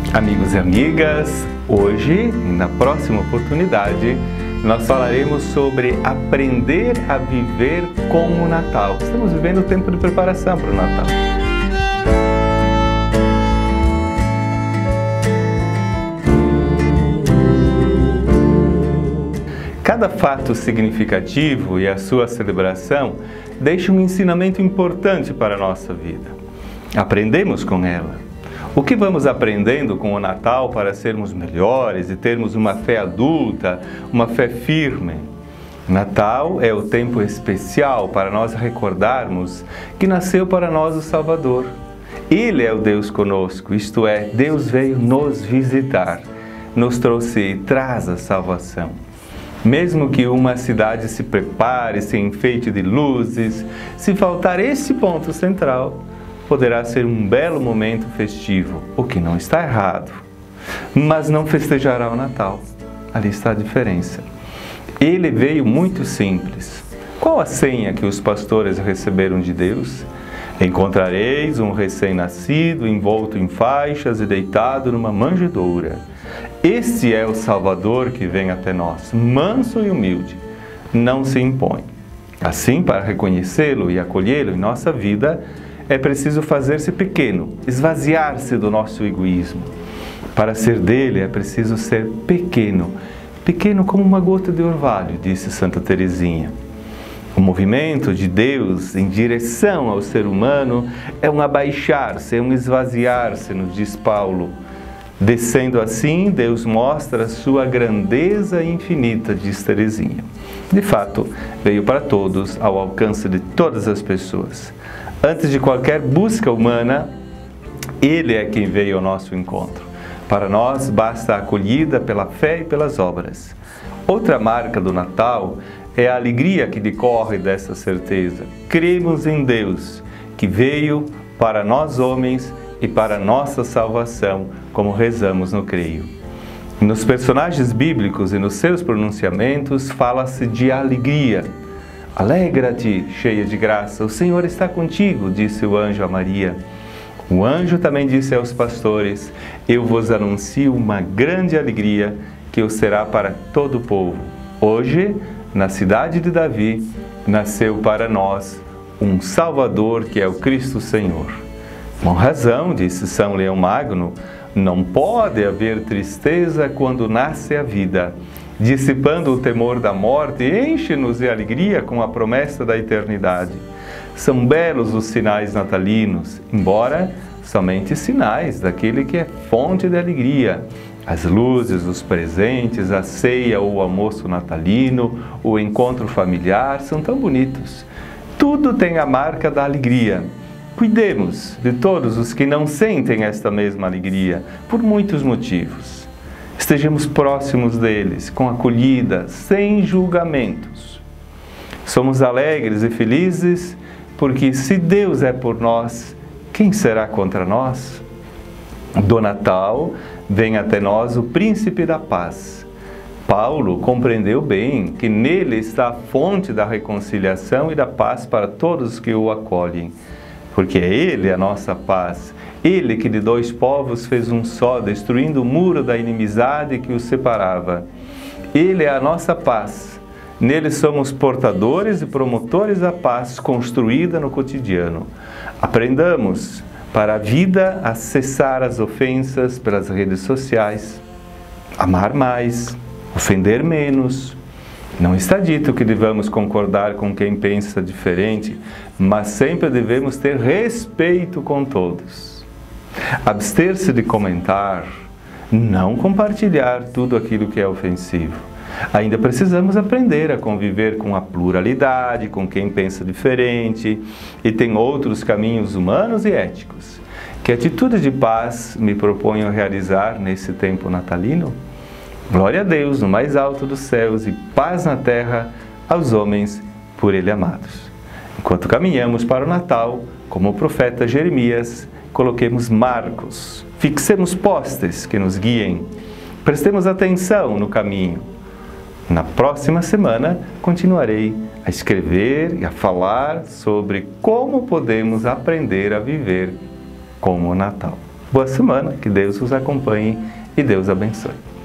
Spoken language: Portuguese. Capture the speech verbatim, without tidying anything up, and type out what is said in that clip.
Amigos e amigas, hoje e na próxima oportunidade nós falaremos sobre aprender a viver como o Natal. Estamos vivendo o tempo de preparação para o Natal. Cada fato significativo e a sua celebração deixa um ensinamento importante para a nossa vida. Aprendemos com ela. O que vamos aprendendo com o Natal para sermos melhores e termos uma fé adulta, uma fé firme? Natal é o tempo especial para nós recordarmos que nasceu para nós o Salvador. Ele é o Deus conosco, isto é, Deus veio nos visitar, nos trouxe e traz a salvação. Mesmo que uma cidade se prepare, se enfeite de luzes, se faltar esse ponto central, poderá ser um belo momento festivo, o que não está errado, mas não festejará o Natal. Ali está a diferença. Ele veio muito simples. Qual a senha que os pastores receberam de Deus? Encontrareis um recém-nascido, envolto em faixas e deitado numa manjedoura. Este é o Salvador que vem até nós, manso e humilde, não se impõe. Assim, para reconhecê-lo e acolhê-lo em nossa vida, é preciso fazer-se pequeno, esvaziar-se do nosso egoísmo. Para ser dele é preciso ser pequeno, pequeno como uma gota de orvalho, disse Santa Teresinha. O movimento de Deus em direção ao ser humano é um abaixar-se, é um esvaziar-se, nos diz Paulo. Descendo assim, Deus mostra a sua grandeza infinita, diz Teresinha. De fato, veio para todos, ao alcance de todas as pessoas. Antes de qualquer busca humana, Ele é quem veio ao nosso encontro. Para nós, basta a acolhida pela fé e pelas obras. Outra marca do Natal é a alegria que decorre dessa certeza. Cremos em Deus, que veio para nós homens e para nossa salvação, como rezamos no Creio. Nos personagens bíblicos e nos seus pronunciamentos, fala-se de alegria. Alegra-te, cheia de graça, o Senhor está contigo, disse o anjo a Maria. O anjo também disse aos pastores, eu vos anuncio uma grande alegria que o será para todo o povo. Hoje, na cidade de Davi, nasceu para nós um Salvador que é o Cristo Senhor. Com razão, disse São Leão Magno, não pode haver tristeza quando nasce a vida. Dissipando o temor da morte, enche-nos de alegria com a promessa da eternidade. São belos os sinais natalinos, embora somente sinais daquele que é fonte de alegria. As luzes, os presentes, a ceia ou o almoço natalino, o encontro familiar são tão bonitos. Tudo tem a marca da alegria. Cuidemos de todos os que não sentem esta mesma alegria, por muitos motivos. Estejamos próximos deles, com acolhida, sem julgamentos. Somos alegres e felizes, porque se Deus é por nós, quem será contra nós? Do Natal vem até nós o Príncipe da Paz. Paulo compreendeu bem que nele está a fonte da reconciliação e da paz para todos os que o acolhem, porque é Ele a nossa paz. Ele que de dois povos fez um só, destruindo o muro da inimizade que os separava. Ele é a nossa paz. Nele somos portadores e promotores da paz construída no cotidiano. Aprendamos para a vida a cessar as ofensas pelas redes sociais, amar mais, ofender menos. Não está dito que devamos concordar com quem pensa diferente, mas sempre devemos ter respeito com todos. Abster-se de comentar, não compartilhar tudo aquilo que é ofensivo. Ainda precisamos aprender a conviver com a pluralidade, com quem pensa diferente e tem outros caminhos humanos e éticos. Que atitude de paz me proponho realizar nesse tempo natalino? Glória a Deus no mais alto dos céus e paz na terra aos homens por Ele amados. Enquanto caminhamos para o Natal, como o profeta Jeremias, coloquemos marcos, fixemos postes que nos guiem, prestemos atenção no caminho. Na próxima semana, continuarei a escrever e a falar sobre como podemos aprender a viver como o Natal. Boa semana, que Deus os acompanhe e Deus abençoe.